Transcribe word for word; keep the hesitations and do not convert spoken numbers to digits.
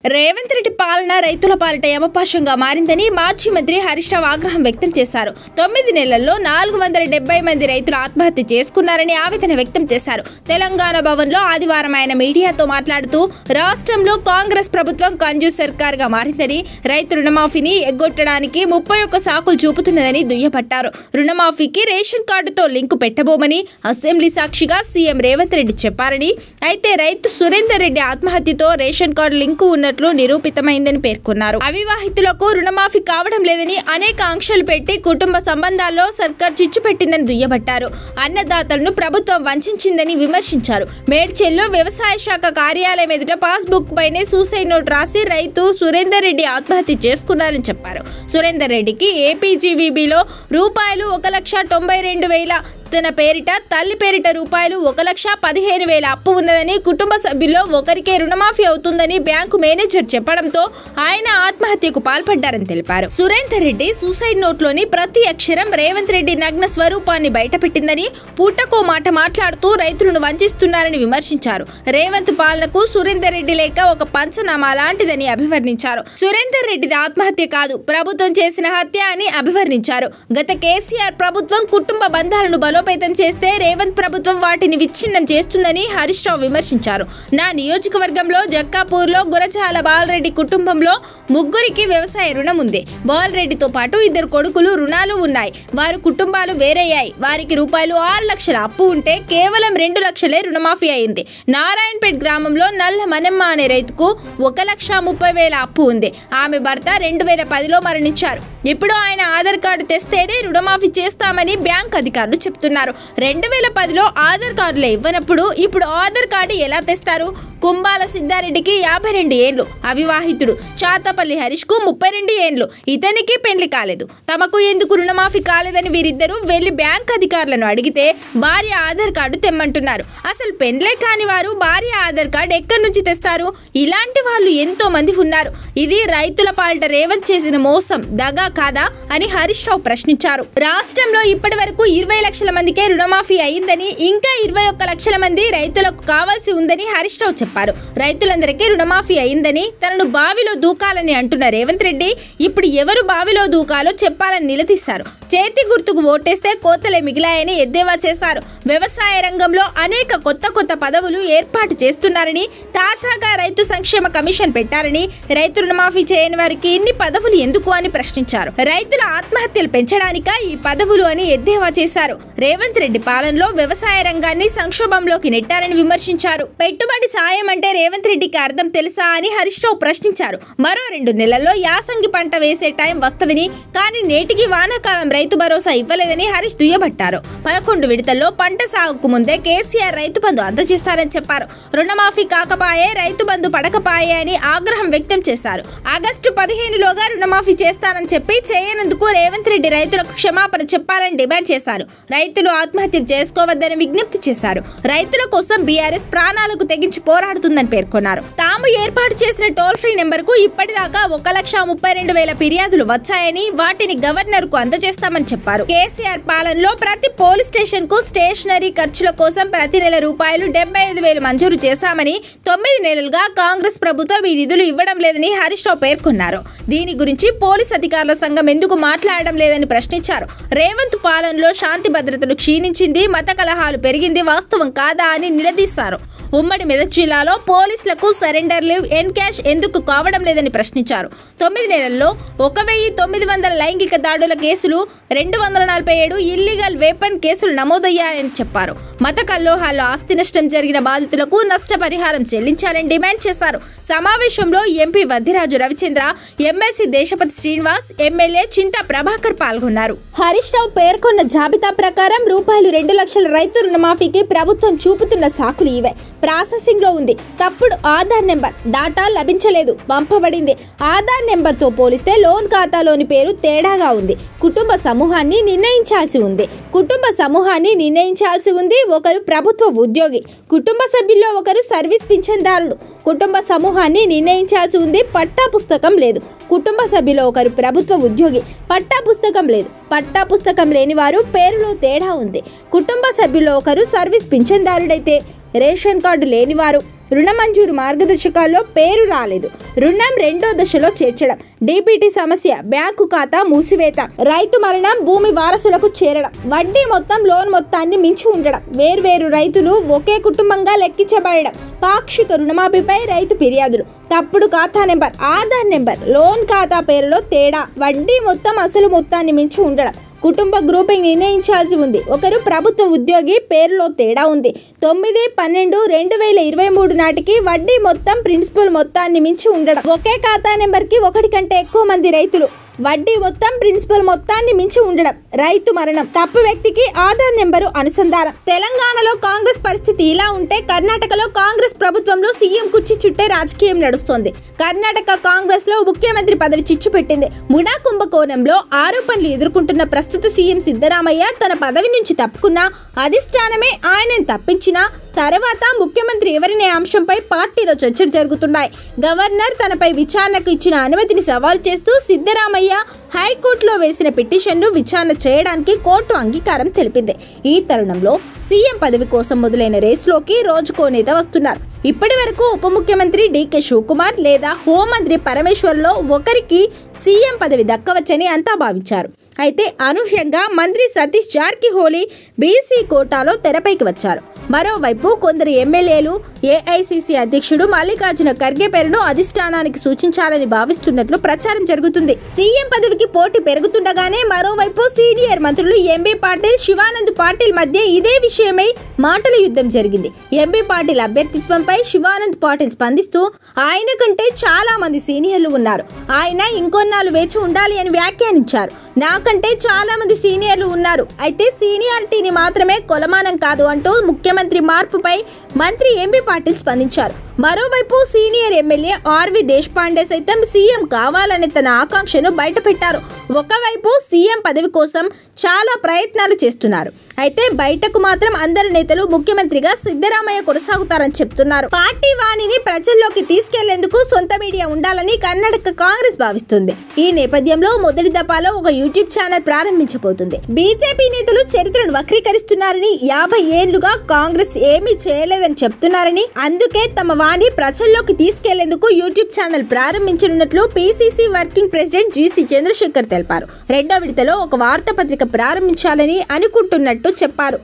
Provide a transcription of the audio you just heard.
రేవంత్ రెడ్డి పాలన రైతుల పాలిట యమపాశంగా మారిందని మాజీ మంత్రి హరీష్ రావు ఆగ్రహం వ్యక్తం చేశారు. తొమ్మిది నెలల్లో నాలుగు వందల డెబ్బై మంది రైతులు ఆత్మహత్య చేసుకున్నారని ఆవేదన వ్యక్తం చేశారు. తెలంగాణ భవన్లో ఆదివారం ఆయన మీడియాతో మాట్లాడుతూ రాష్ట్రంలో కాంగ్రెస్ ప్రభుత్వం కంజూస్ సర్కార్గా మారిందని, రైతు రుణమాఫీని ఎగ్గొట్టడానికి ముప్పై ఒక్క సాకులు చూపుతున్నదని దుయ్యబట్టారు. రుణమాఫీకి రేషన్ కార్డుతో లింకు పెట్టబోమని అసెంబ్లీ సాక్షిగా సీఎం రేవంత్ రెడ్డి చెప్పారని, అయితే రైతు సురేందర్ రెడ్డి ఆత్మహత్యతో రేషన్ కార్డు లింకు ఉన్నట్లు నిరూపితమైందని పేర్కొన్నారు. అవివాహితులకు రుణమాఫీ కావడం లేదని అనేక ఆంక్షలు పెట్టి కుటుంబ సంబంధాల్లో సర్కార్ చిచ్చు పెట్టిందని దుయ్యబట్టారు. అన్నదాతలను ప్రభుత్వం వంచిందని విమర్శించారు. మేడ్చల్లో వ్యవసాయ శాఖ కార్యాలయం ఎదుట పాస్బుక్ పైనే సూసైడ్ నోట్ రాసి రైతు సురేందర్ రెడ్డి ఆత్మహత్య చేసుకున్నారని చెప్పారు. సురేందర్ రెడ్డికి ఏపీజీవీబీలో రూపాయలు ఒక లక్ష తొంభై రెండు వేల తన పేరిట, తల్లి పేరిట రూపాయలు ఒక లక్ష పదిహేను వేల అప్పు ఉన్నదని, కుటుంబ సభ్యుల్లో ఒకరికే రుణమాఫీ అవుతుందని బ్యాంకు మేనేజర్ చెప్పడంతో ఆయన ఆత్మహత్యకు పాల్పడ్డారని తెలిపారు. సురేందర్ రెడ్డి సూసైడ్ నోట్లోని ప్రతి అక్షరం రేవంత్ రెడ్డి నగ్న స్వరూపాన్ని బయటపెట్టిందని, పూటకో మాట మాట్లాడుతూ రైతులను వంచిస్తున్నారని విమర్శించారు. రేవంత్ పాలనకు సురేందర్ రెడ్డి లేక ఒక పంచనామా లాంటిదని అభివర్ణించారు. సురేందర్ రెడ్డిది ఆత్మహత్య కాదు, ప్రభుత్వం చేసిన హత్య అని అభివర్ణించారు. గత కేసీఆర్ ప్రభుత్వం కుటుంబ బంధాలను బలోపేతం చేస్తే రేవంత్ ప్రభుత్వం వాటిని విచ్ఛిన్నం చేస్తుందని హరీష్ రావు విమర్శించారు. నా నియోజకవర్గంలో జక్కాపూర్లో గురజాల బాలరెడ్డి కుటుంబంలో ముగ్గురికి వ్యవసాయ రుణం ఉంది. బాలరెడ్డితో పాటు ఇద్దరు కొడుకులు రుణాలు ఉన్నాయి. వారి కుటుంబాలు వేరయ్యాయి. వారికి రూపాయలు ఆరు లక్షల అప్పు ఉంటే కేవలం రెండు లక్షలే రుణమాఫీ అయింది. నారాయణపేట్ గ్రామంలో నల్ల మనమ్మ అనే రైతుకు ఒక లక్ష ముప్పై వేల అప్పు ఉంది. ఆమె భర్త రెండు వేల పదిలో మరణించారు. ఇప్పుడు ఆయన ఆధార్ కార్డు తెస్తేనే రుణమాఫీ చేస్తామని బ్యాంక్ అధికారులు చెప్తున్నారు. రెండు వేల పదిలో ఆధార్ కార్డులే ఇవ్వనప్పుడు ఇప్పుడు ఆధార్ కార్డు ఎలా తెస్తారు? కుంబాల సిద్ధారెడ్డికి యాభై రెండు ఏళ్లు, అవివాహితుడు. చాతపల్లి హరీష్ కు ముప్పై రెండు ఏళ్లు, ఇతనికి పెళ్లి కాలేదు. తమకు ఎందుకు రుణమాఫీ కాలేదని వీరిద్దరూ వెళ్లి బ్యాంక్ అధికారులను అడిగితే భార్య ఆధార్ కార్డు తెమ్మంటున్నారు. అసలు పెళ్లే కాని వారు భార్య ఆధార్ కార్డు ఎక్కడి నుంచి తెస్తారు? ఇలాంటి వాళ్ళు ఎంతో మంది ఉన్నారు. ఇది రైతుల పాలిట రేవంత్ చేసిన మోసం, దగా కాదా అని హరీష్ రావు ప్రశ్నించారు. రాష్ట్రంలో ఇప్పటి వరకు ఇరవై లక్షల మందికే రుణమాఫీ అయిందని, ఇంకా ఇరవై ఒక్క లక్షల మంది రైతులకు కావాల్సి ఉందని హరీష్ రావు చెప్పారు. రైతులందరికీ రుణమాఫీ అయిందని, తనను బావిలో దూకాలని అంటున్న రేవంత్ రెడ్డి ఇప్పుడు ఎవరు బావిలో దూకాలో చెప్పాలని నిలదీశారు. చేతి గుర్తుకు ఓటేస్తే కోతలే మిగిలాయని ఎద్దేవా చేశారు. వ్యవసాయ రంగంలో అనేక కొత్త కొత్త పదవులు ఏర్పాటు చేస్తున్నారని, తాజాగా రైతు సంక్షేమ కమిషన్ పెట్టారని, రైతు రుణమాఫీ చేయని వారికి ఇన్ని పదవులు ఎందుకు అని ప్రశ్నించారు. రైతుల ఆత్మహత్యలు పెంచడానిక ఈ పదవులు అని ఎద్దేవా చేశారు. రేవంత్ రెడ్డి పాలనలో వ్యవసాయ రంగాన్ని సంక్షోభంలోకి నెట్టారని విమర్శించారు. పెట్టుబడి సాయం అంటే రేవంత్ రెడ్డికి అర్థం తెలుసా అని హరీష్ రావు ప్రశ్నించారు. మరో రెండు నెలల్లో యాసంగి పంట వేసే టైం వస్తదని, కానీ నేటికి వానాకాలం రైతు భరోసా ఇవ్వలేదని హరీష్ దుయ్యబట్టారు. పదకొండు విడతల్లో పంట సాగుకు ముందే కేసీఆర్ రైతు బంధు అందజేస్తారని చెప్పారు. రుణమాఫీ కాకపాయే, రైతు బంధు పడకపాయే అని ఆగ్రహం వ్యక్తం చేశారు. ఆగస్టు పదిహేనులోగా రుణమాఫీ చేస్తానని చెప్పి చేయనందుకు రేవంత్ రెడ్డి రైతులకు క్షమాపణ చెప్పాలని డిమాండ్ చేశారు. రైతులు ఆత్మహత్యలు చేసుకోవద్దని విజ్ఞప్తి చేశారు. రైతుల కోసం బీఆర్ఎస్ ప్రాణాలకు తెగించి పోరాడుతుందని పేర్కొన్నారు. తాము ఏర్పాటు చేసిన టోల్ ఫ్రీ నెంబర్ కు ఇప్పటిదాకా ఒక లక్ష ముప్పై రెండు వేల ఫిర్యాదులు వచ్చాయని, వాటిని గవర్నర్ కు అందజేస్తామని చెప్పారు. కేసీఆర్ పాలనలో ప్రతి పోలీస్ స్టేషన్ కు స్టేషనరీ ఖర్చుల కోసం ప్రతి నెల రూపాయలు డెబ్బై ఐదు వేలు మంజూరు చేశామని, తొమ్మిది నెలలుగా కాంగ్రెస్ ప్రభుత్వం ఈ నిధులు ఇవ్వడం లేదని హరీష్ రావు పేర్కొన్నారు. దీని గురించి పోలీస్ అధికారుల సంఘం ఎందుకు మాట్లాడడం లేదని ప్రశ్నించారు. రేవంత్ పాలనలో శాంతి భద్రతలు క్షీణించింది, మత కలహాలు పెరిగింది వాస్తవం కాదా అని నిలదీశారు. ఉమ్మడి మెదక్ జిల్లాలో పోలీసులకు సరెండర్ లీవ్, ఎన్ క్యాష్ ఎందుకు కావడం లేదని ప్రశ్నించారు. తొమ్మిది నెలల్లో ఒక వెయ్యి తొమ్మిది వందల లైంగిక దాడుల కేసులు, రెండు వందల నలభై ఏడు ఇల్లీగల్ వెపన్ కేసులు నమోదయ్యాయని చెప్పారు. మత కల్లోహాల్లో ఆస్తి నష్టం జరిగిన బాధితులకు నష్టపరిహారం చెల్లించాలని డిమాండ్ చేశారు. సమావేశంలో MP Vaddiraju Ravichandra, MLC Deshapati Srinivas, MLA Chintha Prabhakar పాల్గొన్నారు. హరీష్ రావు పేర్కొన్న జాబితా ప్రకారం రూపాయలు రెండు లక్షల రైతు రుణమాఫీకి ప్రభుత్వం చూపుతున్న సాకులు ఇవే. ప్రాసెసింగ్ లో ఉంది. తప్పుడు ఆధార్ నెంబర్, డాటా లభించలేదు, పంపబడింది. ఆధార్ నెంబర్ తో పోలిస్తే లోన్ ఖాతాలోని పేరు తేడాగా ఉంది. కుటుంబ సమూహాన్ని నిర్ణయించాల్సి ఉంది కుటుంబ సమూహాన్ని నిర్ణయించాల్సి ఉంది ఒకరు ప్రభుత్వ ఉద్యోగి, కుటుంబ సభ్యుల్లో ఒకరు సర్వీస్ పింఛన్దారుడు. కుటుంబ సమూహాన్ని నిర్ణయించాల్సి ఉంది. పట్టా పుస్తకం లేదు. కుటుంబ సభ్యులో ఒకరు ప్రభుత్వ ఉద్యోగి, పట్టా పుస్తకం లేదు. పట్టా పుస్తకం లేని వారు పేరులో తేడా ఉంది. కుటుంబ సభ్యుల్లో ఒకరు సర్వీస్ పింఛన్దారుడైతే రేషన్ కార్డు లేనివారు రుణ మంజూరు మార్గదర్శకాల్లో పేరు రాలేదు. రుణం రెండో దశలో చేర్చడం, డీబీటీ సమస్య, బ్యాంకు ఖాతా మూసివేత, రైతు మరణం, భూమి వారసులకు చేరడం, వడ్డీ మొత్తం లోన్ మొత్తాన్ని మించి ఉండడం, వేర్వేరు రైతులు ఒకే కుటుంబంగా లెక్కించబడడం, పాక్షిక రుణమాఫీపై రైతు ఫిర్యాదులు, తప్పుడు ఖాతా నెంబర్, ఆధార్ నెంబర్, లోన్ ఖాతా పేరులో తేడా, వడ్డీ మొత్తం అసలు మొత్తాన్ని మించి ఉండడం, కుటుంబ గ్రూపింగ్ నిర్ణయించాల్సి ఉంది, ఒకరు ప్రభుత్వ ఉద్యోగి, పేరులో తేడా ఉంది, తొమ్మిది పన్నెండు రెండు వేల ఇరవై మూడు నాటికి వడ్డీ మొత్తం ప్రిన్సిపల్ మొత్తాన్ని మించి ఉండడం, ఒకే ఖాతా నెంబర్కి ఒకటి కంటే ఎక్కువ మంది రైతులు, వడ్డీ మొత్తం ప్రిన్సిపల్ మొత్తాన్ని మించి ఉండడం, రైతు మరణం, తప్పు వ్యక్తికి ఆధార్ నెంబరు అనుసంధానం. తెలంగాణలో కాంగ్రెస్ పరిస్థితి ఇలా ఉంటే కర్ణాటకలో కాంగ్రెస్ ప్రభుత్వంలో సీఎం కుర్చీ చుట్టే రాజకీయం నడుస్తోంది. కర్ణాటక కాంగ్రెస్ లో ముఖ్యమంత్రి పదవి చిచ్చు పెట్టింది. ముడా కుంభకోణంలో ఆరోపణలు ఎదుర్కొంటున్న ప్రస్తుత సీఎం సిద్ధరామయ్య తన పదవి నుంచి తప్పుకున్నా, అధిష్టానమే ఆయనను తప్పించినా తర్వాత ముఖ్యమంత్రి ఎవరినే అంశంపై పార్టీలో చర్చలు జరుగుతున్నాయి. గవర్నర్ తనపై విచారణకు ఇచ్చిన అనుమతిని సవాల్ చేస్తూ సిద్ధరామయ్య హైకోర్టులో వేసిన పిటిషన్ను విచారణ చేయడానికి కోర్టు అంగీకారం తెలిపింది. ఈ తరుణంలో సీఎం పదవి కోసం మొదలైన రేసులోకి రోజుకో నేత వస్తున్నారు. ఇప్పటి వరకు ఉప ముఖ్యమంత్రి డీకే శివకుమార్ లేదా హోంమంత్రి పరమేశ్వర్లో ఒకరికి సీఎం పదవి దక్కవచ్చని అంతా భావించారు. అయితే అనూహ్యంగా మంత్రి సతీష్ జార్కిహోలీ బీసీ కోటాలో తెరపైకి వచ్చారు. మరోవైపు కొందరు ఎమ్మెల్యేలు ఏఐసీసీ అధ్యక్షుడు మల్లికార్జున ఖర్గే పేరును అధిష్టానానికి సూచించాలని భావిస్తున్నట్లు ప్రచారం జరుగుతుంది. సీఎం పదవికి పోటీ పెరుగుతుండగానే మరోవైపు సీనియర్ మంత్రులు ఎంబీ పాటిల్, శివానంద్ పాటిల్ మధ్య ఇదే విషయమై మాటల యుద్ధం జరిగింది. ఎంబీ పాటిల్ అభ్యర్థిత్వంపై శివానంద్ పాటిల్ స్పందిస్తూ ఆయన కంటే చాలా మంది సీనియర్లు ఉన్నారు, ఆయన ఇంకొన్నాళ్ళు వేచి ఉండాలి అని వ్యాఖ్యానించారు. నాకంటే చాలా మంది సీనియర్లు ఉన్నారు, అయితే సీనియారిటీని మాత్రమే కొలమానం కాదు అంటూ ముఖ్యమంత్రి మార్పుపై మంత్రి ఎంబీ పాటిల్ స్పందించారు. మరోవైపు సీనియర్ ఎమ్మెల్యే ఆర్వి దేశపాండే సైతం సీఎం కావాలనే తన ఆకాంక్షను బయటపెట్టారు. ఒకవైపు సీఎం పదవి కోసం చాలా ప్రయత్నాలు చేస్తున్నారు, అయితే బయటకు మాత్రం అందరు నేతలు ముఖ్యమంత్రిగా సిద్ధరామయ్య కొనసాగుతారని చెప్తున్నారు. పార్టీ వాణిని ప్రజల్లోకి తీసుకెళ్లేందుకు సొంత మీడియా ఉండాలని కర్ణాటక కాంగ్రెస్ భావిస్తుంది. ఈ నేపథ్యంలో మొదటి దఫాలో ఒక యూట్యూబ్ ఛానల్ ప్రారంభించబోతుంది. బీజేపీ నేతలు చరిత్రను వక్రీకరిస్తున్నారని, యాభై ఏళ్లుగా కాంగ్రెస్ ఏమీ చేయలేదని చెప్తున్నారని, అందుకే తమ వాణి ప్రజల్లోకి తీసుకెళ్లేందుకు యూట్యూబ్ ఛానల్ ప్రారంభించనున్నట్లు PCC working president GC Chandrasekhar తెలిపారు. రెండో విడతలో ఒక వార్తాపత్రిక ప్రారంభించాలని అనుకుంటున్నట్టు చెప్పారు.